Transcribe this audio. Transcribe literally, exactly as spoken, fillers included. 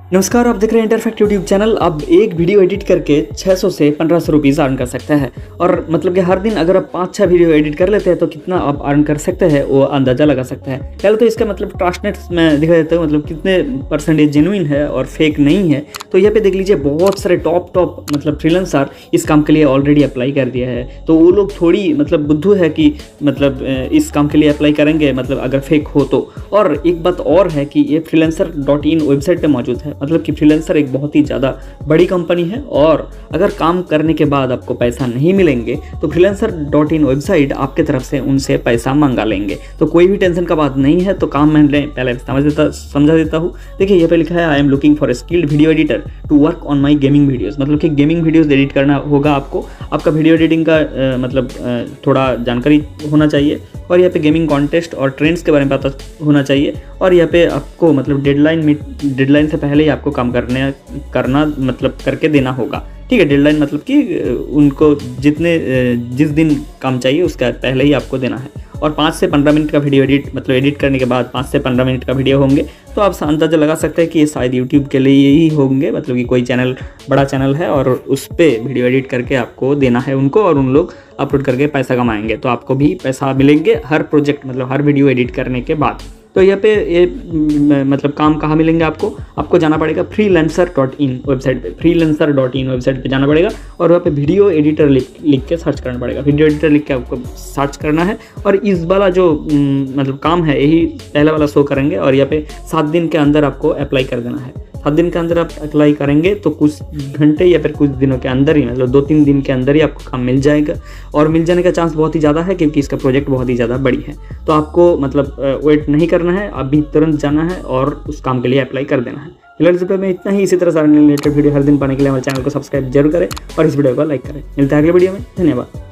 नमस्कार, आप देख रहे हैं इंटरफैक्ट यूट्यूब चैनल। अब एक वीडियो एडिट करके छह सौ से पंद्रह सौ रुपीज़ अर्न कर सकते हैं। और मतलब कि हर दिन अगर आप पाँच छः वीडियो एडिट कर लेते हैं तो कितना आप अर्न कर सकते हैं वो अंदाज़ा लगा सकते हैं। पहले तो इसका मतलब ट्रांसलेट में दिखा देता हूँ, मतलब कितने परसेंटेज जेन्युइन है और फेक नहीं है। तो यहाँ पे देख लीजिए, बहुत सारे टॉप टॉप मतलब फ्रीलांसर इस काम के लिए ऑलरेडी अप्लाई कर दिया है। तो वो लोग थोड़ी मतलब बुद्धू है कि मतलब इस काम के लिए अप्लाई करेंगे, मतलब अगर फेक हो तो। और एक बात और है कि ये फ्रीलांसर डॉट इन वेबसाइट पर मौजूद है। मतलब कि फ्रीलांसर एक बहुत ही ज़्यादा बड़ी कंपनी है और अगर काम करने के बाद आपको पैसा नहीं मिलेंगे तो फ्रीलांसर डॉट इन वेबसाइट आपके तरफ से उनसे पैसा मंगा लेंगे। तो कोई भी टेंशन का बात नहीं है। तो काम मैं पहले समझ देता समझा देता हूँ। देखिए यहाँ पे लिखा है, I am looking for a skilled video editor to work on my gaming videos. मतलब कि गेमिंग वीडियोज़ एडिट करना होगा आपको। आपका वीडियो एडिटिंग का आ, मतलब आ, थोड़ा जानकारी होना चाहिए और यहाँ पे गेमिंग कॉन्टेस्ट और ट्रेंड्स के बारे में पता होना चाहिए। और यहाँ पे आपको मतलब डेडलाइन में डेडलाइन से पहले ही आपको काम करने करना मतलब करके देना होगा। ठीक है, डेडलाइन मतलब कि उनको जितने जिस दिन काम चाहिए उसका पहले ही आपको देना है। और पाँच से पंद्रह मिनट का वीडियो एडिट मतलब एडिट करने के बाद पाँच से पंद्रह मिनट का वीडियो होंगे तो आप अंदाज़ा लगा सकते हैं कि ये शायद यूट्यूब के लिए ही होंगे। मतलब कि कोई चैनल बड़ा चैनल है और उस पर वीडियो एडिट करके आपको देना है उनको और उन लोग अपलोड करके पैसा कमाएंगे। तो आपको भी पैसा मिलेंगे हर प्रोजेक्ट मतलब हर वीडियो एडिट करने के बाद। तो यहाँ पे ये मतलब काम कहाँ मिलेंगे आपको आपको जाना पड़ेगा फ्रीलांसर डॉट इन वेबसाइट पे। फ्रीलांसर डॉट इन वेबसाइट पे जाना पड़ेगा और वहाँ पे वीडियो एडिटर लिख लिख के सर्च करना पड़ेगा। वीडियो एडिटर लिख के आपको सर्च करना है और इस वाला जो मतलब काम है यही पहला वाला शो करेंगे। और यहाँ पे सात दिन के अंदर आपको अप्लाई कर देना है। सात दिन के अंदर आप अप्लाई करेंगे तो कुछ घंटे या फिर कुछ दिनों के अंदर ही मतलब दो तीन दिन के अंदर ही आपको काम मिल जाएगा। और मिल जाने का चांस बहुत ही ज़्यादा है क्योंकि इसका प्रोजेक्ट बहुत ही ज़्यादा बड़ी है। तो आपको मतलब वेट नहीं करना है, अभी तुरंत जाना है और उस काम के लिए अप्लाई कर देना है। फिलहाल इस वीडियो में इतना ही। इसी तरह से रिलेटेड वीडियो हर दिन पाने के लिए हमारे चैनल को सब्सक्राइब जरूर करें और इस वीडियो को लाइक करें। मिलता है अगले वीडियो में। धन्यवाद।